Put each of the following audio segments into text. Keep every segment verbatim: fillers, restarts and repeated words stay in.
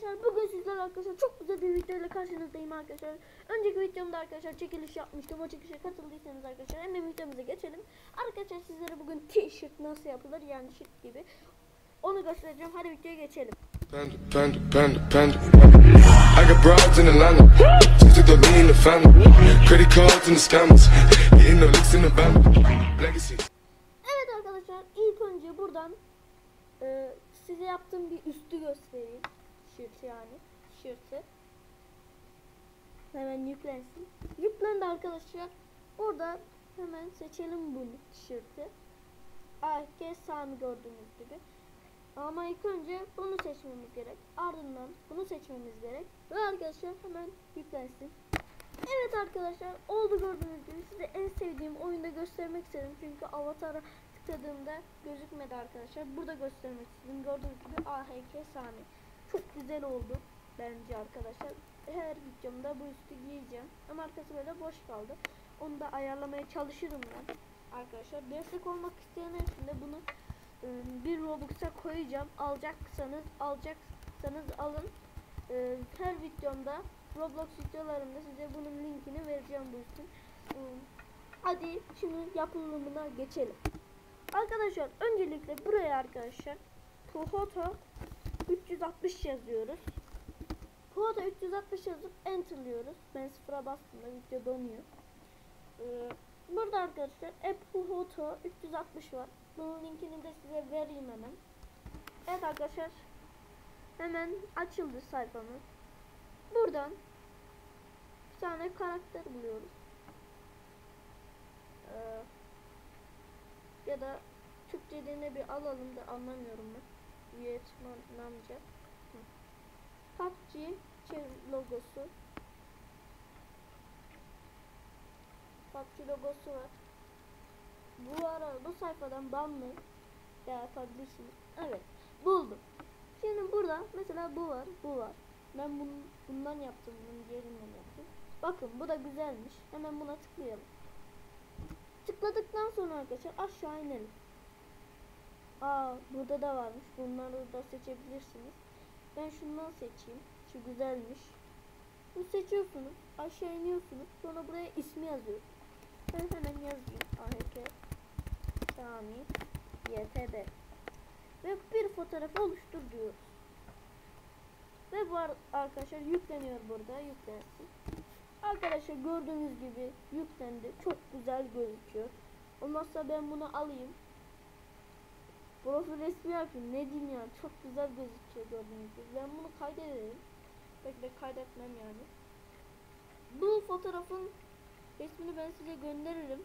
arkadaşlar, bugün sizlerle arkadaşlar çok güzel bir video ile karşınızdayım arkadaşlar. Önceki videomda arkadaşlar çekiliş yapmıştım. O çekilişe katıldıysanız arkadaşlar hemen videomuza geçelim. Arkadaşlar sizlere bugün t-shirt nasıl yapılır, yani shirt gibi, onu göstereceğim. Hadi videoya geçelim. Panda, panda, panda, panda. I got broads in Atlanta. Just took the lean in the family. Credit cards and the scammers. Getting no licks in the band. Legacy. Evet arkadaşlar, ilk önce buradan e, size yaptığım bir üstü göstereyim. Shirt, yani tişörtü. Hemen yüklensin. Yüklendi arkadaşlar. Burada hemen seçelim bunu, tişörtü. A K Sami gördüğünüz gibi. Ama ilk önce bunu seçmemiz gerek. Ardından bunu seçmemiz gerek. Ve arkadaşlar hemen yüklensin. Evet arkadaşlar, oldu gördüğünüz gibi. Size en sevdiğim oyunda göstermek istedim. Çünkü avatara tıkladığımda gözükmedi arkadaşlar. Burada göstermek istedim. Gördüğünüz gibi A H K Sami. Çok güzel oldu bence arkadaşlar. Her videomda bu üstü giyeceğim. Ama arkası böyle boş kaldı. Onu da ayarlamaya çalışırım ben arkadaşlar. Destek olmak isteyenler için de bunu bir Robux'a koyacağım. Alacaksanız alacaksanız alın. Her videomda, Roblox videolarımda size bunun linkini vereceğim bu üstün. Hadi şimdi yapılımına geçelim. Arkadaşlar öncelikle buraya arkadaşlar Prohoto üç yüz altmış yazıyoruz. Prohoto üç yüz altmış yazıp enter'lıyoruz. Ben sıfıra bastığımda video donuyor. Ee, burada arkadaşlar Prohoto üç yüz altmış var. Bunun linkini de size vereyim hemen. Evet arkadaşlar, hemen açıldı sayfamız. Buradan bir tane karakter buluyoruz. Ee, ya da Türkçeliğine bir alalım da anlamıyorum ben. Vietnamca. P U B G logosu. P U B G logosu var. Bu ara bu sayfadan banlı ya yapabilirsiniz. Evet, buldum. Şimdi burada mesela bu var, bu var. Ben bunu, bundan yaptım, bunun diğerinden yaptım. Bakın bu da güzelmiş. Hemen buna tıklayalım. Tıkladıktan sonra arkadaşlar aşağı inelim. Aa, burada da varmış. Bunları da seçebilirsiniz. Ben şundan seçeyim. Şu güzelmiş. Bu seçiyorsunuz. Aşağı iniyorsunuz. Sonra buraya ismi yazıyorsunuz. Ben hemen yazayım. A H K Sami Y T B ve bir fotoğraf oluştur diyoruz. Ve bu arkadaşlar yükleniyor, burada yüklensin. Arkadaşlar gördüğünüz gibi yüklendi. Çok güzel gözüküyor. Olmazsa ben bunu alayım. Profil resmi yapayım. Ne diyeyim ya, çok güzel gözüküyor gördüğünüz gibi. Ben bunu kaydedelim. Belki de kaydetmem yani. Bu fotoğrafın resmini ben size gönderirim.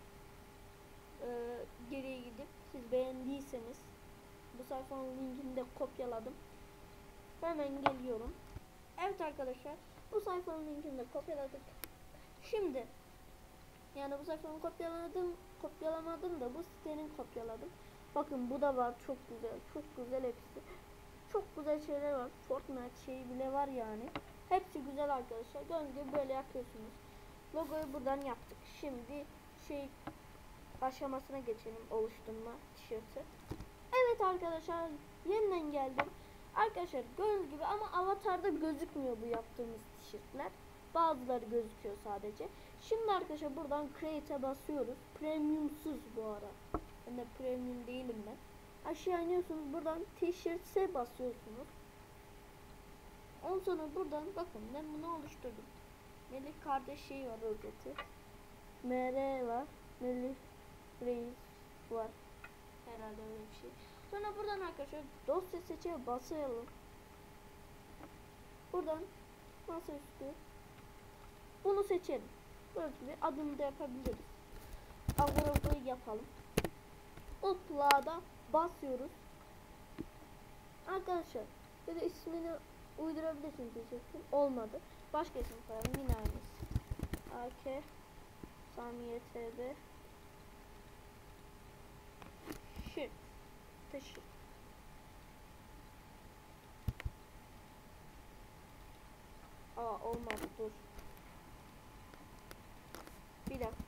Ee, geriye gidip siz beğendiyseniz bu sayfanın linkini de kopyaladım. Hemen geliyorum. Evet arkadaşlar, bu sayfanın linkini de kopyaladık. Şimdi yani bu sayfanın kopyaladım, kopyalamadım da bu sitenin kopyaladım. Bakın bu da var, çok güzel, çok güzel hepsi. Çok güzel şeyler var. Fortnite şeyi bile var yani. Hepsi güzel arkadaşlar. Gördüğünüz gibi böyle yapıyorsunuz. Logoyu buradan yaptık. Şimdi şey aşamasına geçelim, oluşturma tişörtü. Evet arkadaşlar, yeniden geldim. Arkadaşlar gördüğünüz gibi ama avatarda gözükmüyor bu yaptığımız tişörtler. Bazıları gözüküyor sadece. Şimdi arkadaşlar buradan create'e basıyoruz. Premiumsuz bu ara. Ben de premium değilim ben. Aşağı iniyorsunuz, buradan tişört'e basıyorsunuz. Ondan sonra buradan bakın ben bunu oluşturdum. Melih kardeş şeyi var, özeti. M R var. Melih Reis var. Herhalde öyle bir şey. Sonra buradan arkadaşlar dosya seçe basayalım. Buradan masaüstü bunu seçelim. Böyle gibi adını da yapabiliriz. Algoritmayı yapalım. Upload'a basıyoruz. Arkadaşlar böyle ismini uydurabilirsiniz diyecektim. Olmadı. Başka isim koyalım. Yine aynısı. A K Sami Y T B Shirt taşı. Aa, olmadı, dur. Bir dakika.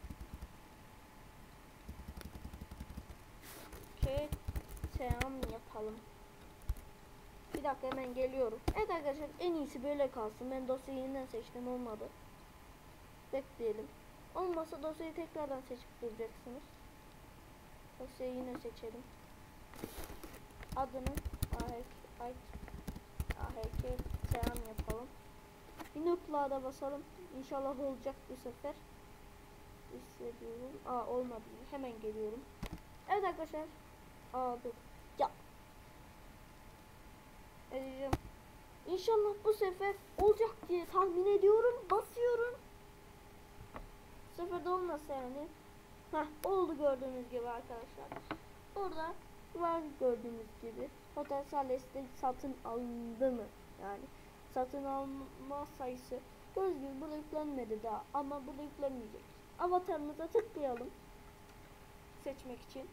K Selam yapalım. Bir dakika. dakika hemen geliyorum. Evet arkadaşlar, en iyisi böyle kalsın. Ben dosyayı yeniden seçtim, olmadı. Bekleyelim. Olmasa dosyayı tekrardan seçip duracaksınız. Dosyayı yine seçelim. Adını ahk selam yapalım. Bir noktalığa da basalım. İnşallah olacak bu sefer. İstediyorum. Aa, olmadı. Hemen geliyorum. Evet arkadaşlar. Aa, dur. Ya. Edeceğim. İnşallah bu sefer olacak diye tahmin ediyorum. Basıyorum. Bu sefer de olmasa yani. Heh, oldu gördüğünüz gibi arkadaşlar. Burada var gördüğünüz gibi. Hotel Sales'te satın alındı mı? Yani satın alma sayısı göz gibi burada yüklenmedi daha, ama burada yüklenmeyecek. Avatarımıza tıklayalım seçmek için.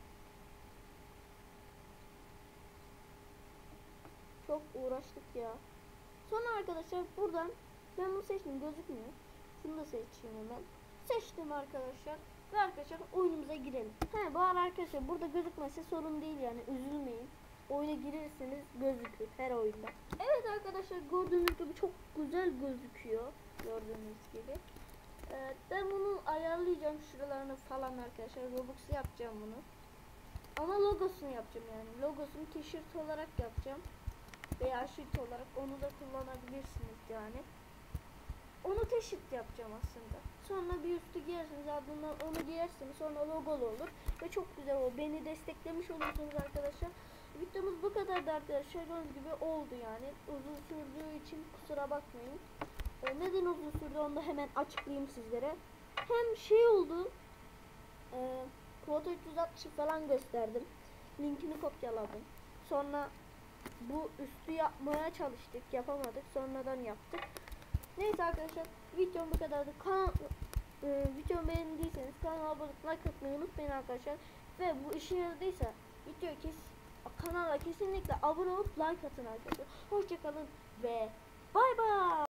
Çok uğraştık ya. Sonra arkadaşlar buradan ben bunu seçtim, gözükmüyor. Şunu da seçeyim hemen. Seçtim arkadaşlar. Ve arkadaşlar oyunumuza girelim. He, bu arada arkadaşlar burada gözükmesi sorun değil yani, üzülmeyin. Oyuna girirseniz gözükür her oyunda. Evet arkadaşlar, gördüğünüz gibi çok güzel gözüküyor. Gördüğünüz gibi. Ee, ben bunu ayarlayacağım şuralarını falan arkadaşlar. Robux'u yapacağım bunu. Ama logosunu yapacağım yani. Logosunu tişört olarak yapacağım. Veya şirt olarak, onu da kullanabilirsiniz yani. Onu teşhit yapacağım aslında. Sonra bir üstü giyersiniz, ardından onu giyersiniz, sonra logolu olur ve çok güzel olur. Beni desteklemiş olursunuz arkadaşlar. Videomuz bu kadardı arkadaşlar. Gördüğünüz gibi oldu yani. Uzun sürdüğü için kusura bakmayın. Ee, neden uzun sürdü onu da hemen açıklayayım sizlere. Hem şey oldu. E, Foto üç yüz altmışı falan gösterdim. Linkini kopyaladım. Sonra bu üstü yapmaya çalıştık, yapamadık. Sonradan yaptık. Neyse arkadaşlar, videom bu kadardı. Kan e, videomu beğendiyseniz kanala abone olup like atmayı unutmayın arkadaşlar. Ve bu işe yaradıysa video kes kanala kesinlikle abone olup like atın arkadaşlar. Hoşçakalın ve bay bay.